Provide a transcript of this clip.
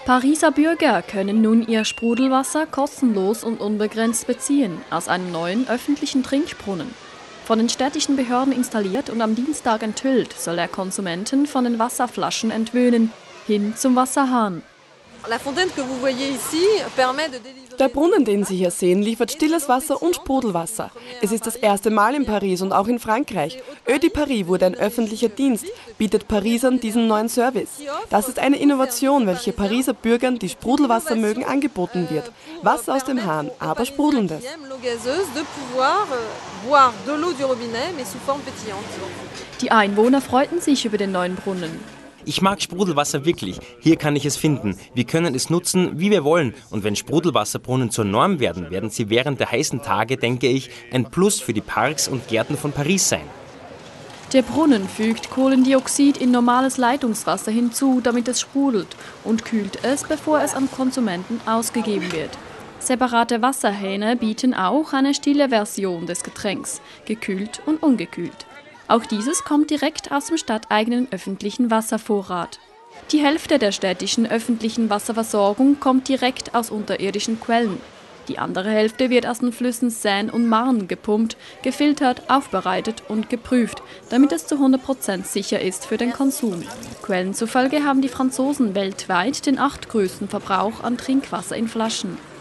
Pariser Bürger können nun ihr Sprudelwasser kostenlos und unbegrenzt beziehen aus einem neuen öffentlichen Trinkbrunnen. Von den städtischen Behörden installiert und am Dienstag enthüllt, soll er Konsumenten von den Wasserflaschen entwöhnen, hin zum Wasserhahn. Der Brunnen, den Sie hier sehen, liefert stilles Wasser und Sprudelwasser. Es ist das erste Mal in Paris und auch in Frankreich. Eau de Paris wurde ein öffentlicher Dienst, bietet Parisern diesen neuen Service. Das ist eine Innovation, welche Pariser Bürgern, die Sprudelwasser mögen, angeboten wird. Wasser aus dem Hahn, aber sprudelndes. Die Einwohner freuten sich über den neuen Brunnen. Ich mag Sprudelwasser wirklich. Hier kann ich es finden. Wir können es nutzen, wie wir wollen. Und wenn Sprudelwasserbrunnen zur Norm werden, werden sie während der heißen Tage, denke ich, ein Plus für die Parks und Gärten von Paris sein. Der Brunnen fügt Kohlendioxid in normales Leitungswasser hinzu, damit es sprudelt, und kühlt es, bevor es an Konsumenten ausgegeben wird. Separate Wasserhähne bieten auch eine stille Version des Getränks, gekühlt und ungekühlt. Auch dieses kommt direkt aus dem stadteigenen öffentlichen Wasservorrat. Die Hälfte der städtischen öffentlichen Wasserversorgung kommt direkt aus unterirdischen Quellen. Die andere Hälfte wird aus den Flüssen Seine und Marne gepumpt, gefiltert, aufbereitet und geprüft, damit es zu 100% sicher ist für den Konsum. Quellen zufolge haben die Franzosen weltweit den 8. größten Verbrauch an Trinkwasser in Flaschen.